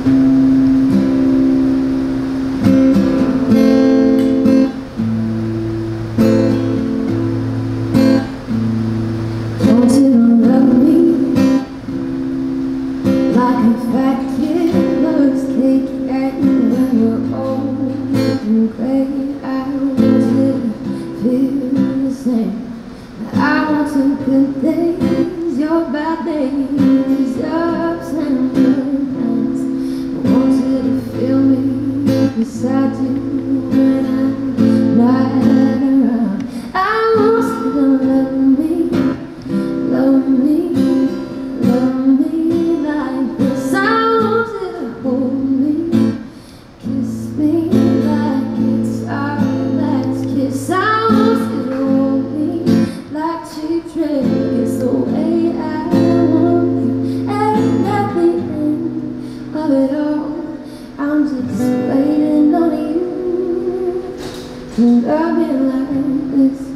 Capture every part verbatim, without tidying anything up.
I want some good days, your bad days, ups and downs. I want you to feel me beside you when I'm not around. I want you to love me, love me, love me like this. I want you to hold me, kiss me like it's our last kiss. I want you to hold me like cheap trick. It's the way I want you, and at the end of it all, I'm just waiting on you to love me like this.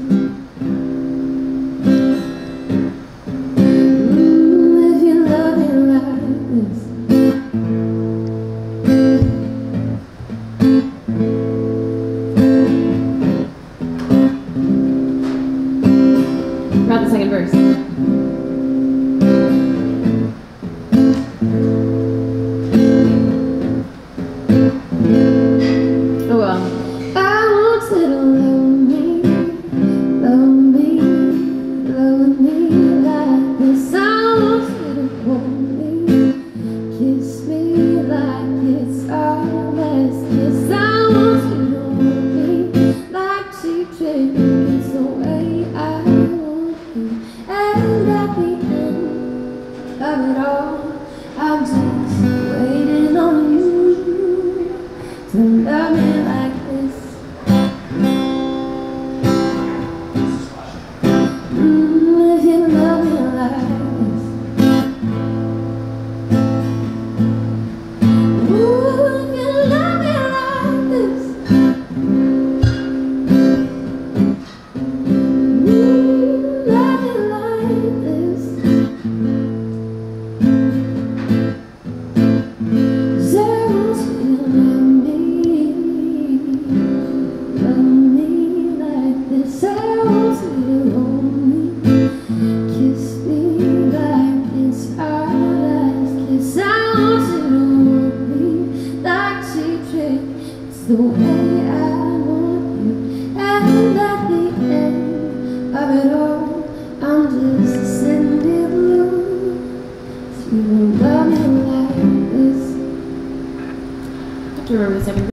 Mm, if you love me like this. About the second verse. Oh well. I want you to love me, love me, love me like this. I want you to hold me, kiss me like it's our last kiss. I want you to hold me like cheap trick. It's the way I want you, and at the end of it all, I'm just waiting on you to love me like this. Mm, if you love me like this. Ooh, if you love me like this. Ooh, love me like this. 'Cause I want you to love me, love me like this. I want you to hold me, kiss me like it's our last kiss. I want you to hold me like cheap trick. It's the way I want you, and at the end of it all, I'm just sitting here blue. If you love me like this. I have to remember the second verse.